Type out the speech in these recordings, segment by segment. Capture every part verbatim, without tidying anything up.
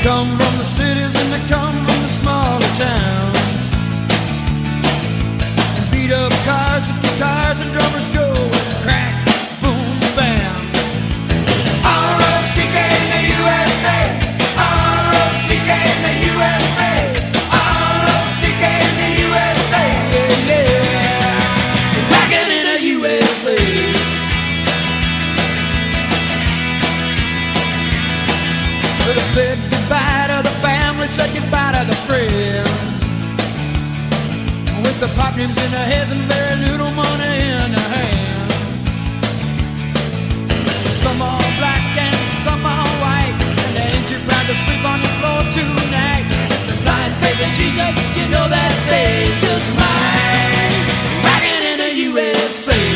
come from the cities and they come from the smaller towns. And beat up cars with guitars and drummers go crack, boom, bam. R O C K in the U S A, R O C K in the U S A, R O C K in the U S A, yeah, yeah. Rockin' in the U S A. They said goodbye to the family, said goodbye to the friends. With the pop names in their heads and very little money in their hands. Some are black and some are white, and they ain't too proud to sleep on the floor tonight. If they're blind faith in Jesus, you know that they just might. Rockin' in the U S A.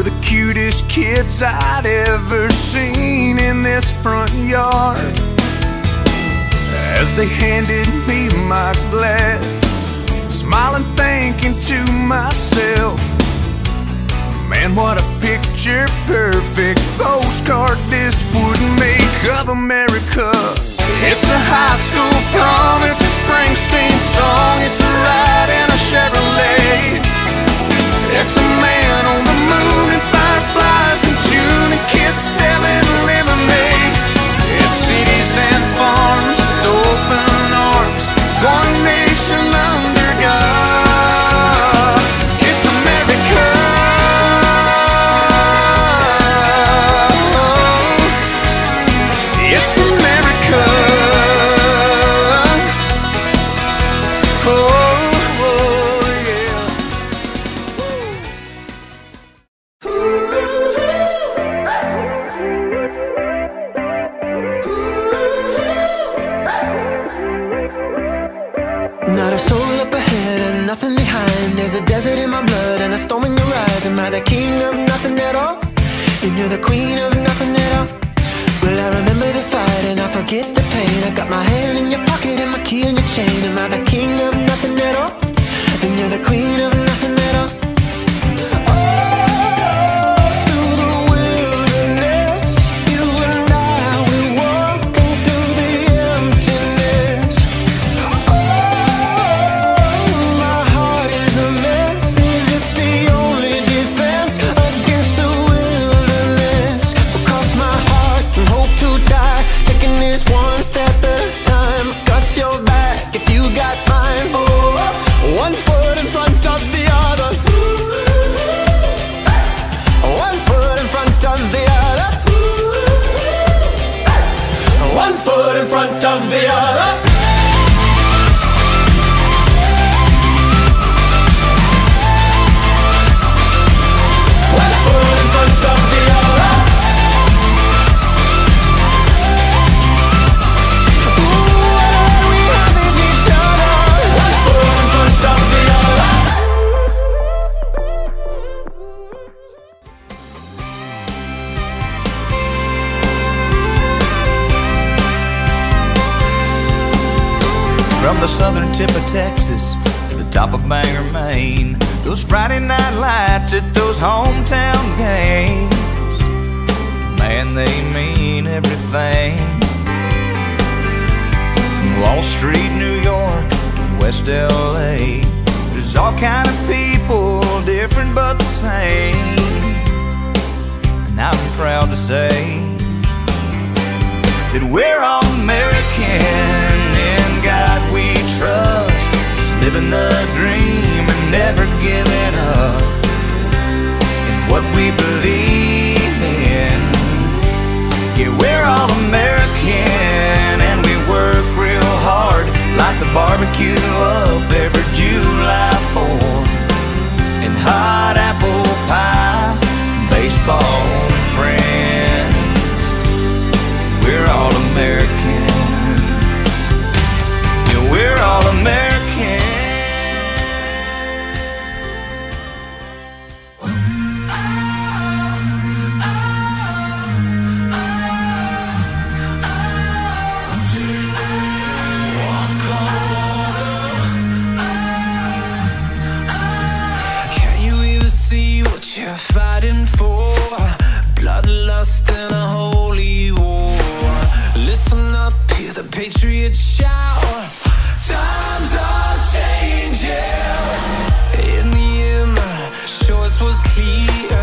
the cutest kids I'd ever seen in this front yard. As they handed me my glass, smiling, thinking to myself, man, what a picture perfect postcard this would make of America. It's a high school prom, it's a Springsteen song, it's a ride in a Chevrolet. It's a man on the moon and fireflies in June and kids selling lemonade. It's cities and farms, it's open arms, one nation under God. It's America. It's America. Oh, oh yeah. Not a soul up ahead and nothing behind. There's a desert in my blood and a storm in your eyes. Am I the king of nothing at all? And you're the queen of nothing at all? Well, I remember the fight and I forget the pain. I got my hand in your pocket and my key in your chain. Am I the king of nothing at all? And you're the queen of nothing at all? In front of the other. One foot in front of the other. Ooh, all we have is each other. One foot in front of the other. From the southern tip of Texas to the top of Bangor, Maine, those Friday night lights at those hometown games, man, they mean everything. From Wall Street, New York to West L A, there's all kind of people, different but the same. And I'm proud to say that we're all American. God we trust, it's living the dream and never giving up in what we believe in. Yeah, we're all American and we work real hard, like the barbecue up every July fourth, and hot apple pie, baseball and friends. We're all American. We're all American. Can you even see what you're fighting for? Bloodlust and a holy war. Listen up, hear the patriots shout. Times are changing. In the end, my choice was clear.